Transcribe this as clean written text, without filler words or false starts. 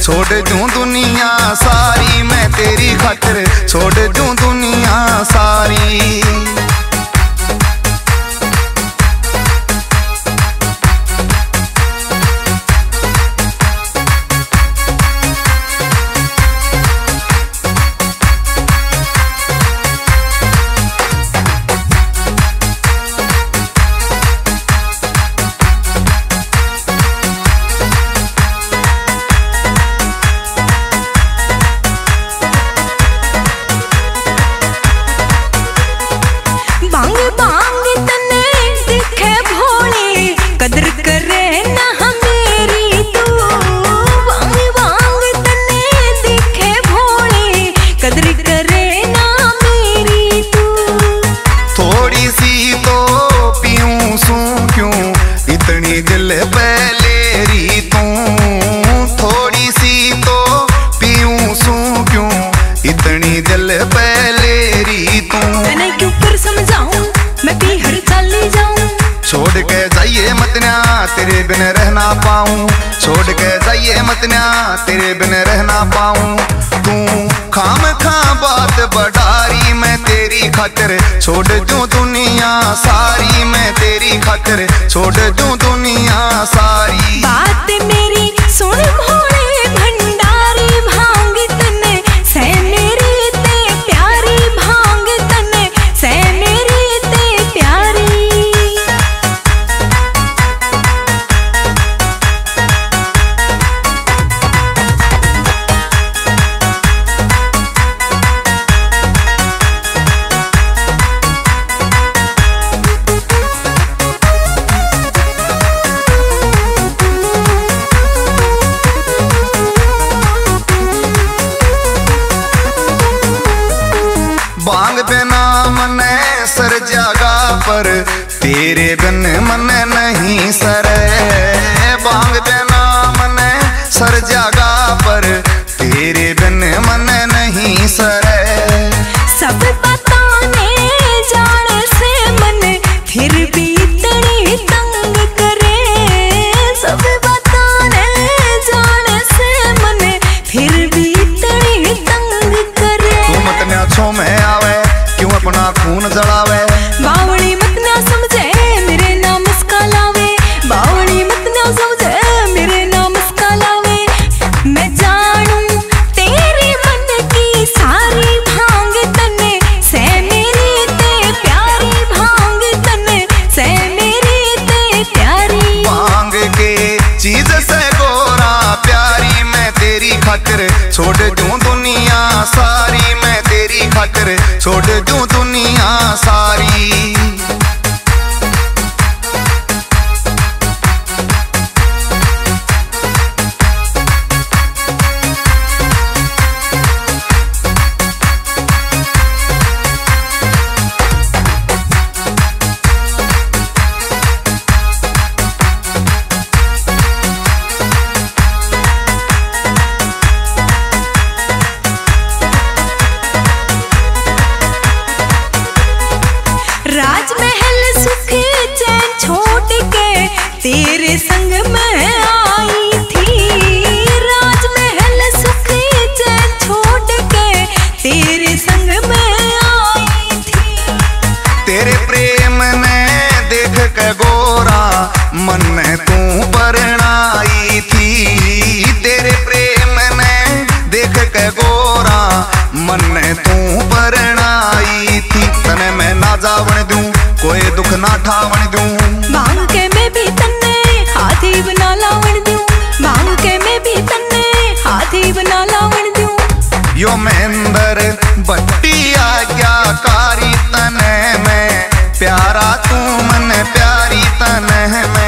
छोड़ दूं दुनिया सारी, मैं तेरी खातिर छोड़ दूं दुनिया सारी। दिल पहलेरी तू थोड़ी सी तो पीऊं सू क्यों, इतनी दिल पहलेरी तू। मैंने क्यों कर समझाऊं, मैं भी हर चली जाऊं। छोड़ के जाइए मत ना तेरे बिन रहना पाऊं, छोड़ के जाइए मत ना तेरे बिन रहना पाऊं। तू खाम खा बात बढ़ारी, मैं तेरी खातिर छोड़ दूं दुनिया सारी, मैं तेरी खातिर छोड़ दूं दुनिया सारी। बात मेरी सुन भोले भंडारी, भांग तने से मेरी ते प्यारी, भांग तने से मेरी ते प्यारी। बांग बिना मने सर जागा पर तेरे बिन मन नहीं सरे, बांग बिना मने सर जागा पर तेरे बिन मन नहीं सरे। सब बताने जाने से मन फिर भी इतनी तंग करे, सब बताने जाने से मन फिर भी इतनी तंग करे। तू मत ना छो में आवे क्यों अपना खून जलावे, बावड़ी मत ना समझे मेरे नाम इसका लावे, बावड़ी मत ना समझे मेरे नाम इसका लावे। मैं जानू तेरे मन की सारी, भांग तने से मेरी ते प्यारी, भांग तने से मेरी ते प्यारी। भांग के चीज से गोरा प्यारी, मैं तेरी खातिर छोड़ दूं दुनिया सारी, मैं तेरी खातिर छोड़ दूं दुनिया सारी। राजमहल सुख चैन छोड़ के तेरे संग में आई थी, राजमहल सुख चैन छोड़ के तेरे संग में आई थी। तेरे प्रेम ने देख के गोरा मन में तू परणाई थी, तेरे प्रेम ने देख के गोरा मन में तू परणाई थी। तने मैं ना जावण दूं कोई दुख ना ठावण दूं, मांग के मैं भी तन्ने हाथी बना लावण दूं, मांग के मैं भी तन्ने हाथी बना लावण दूं। यो महेंद्र बट्टी आज्ञाकारी तने मैं प्यारा, तू मन प्यारी तने मैं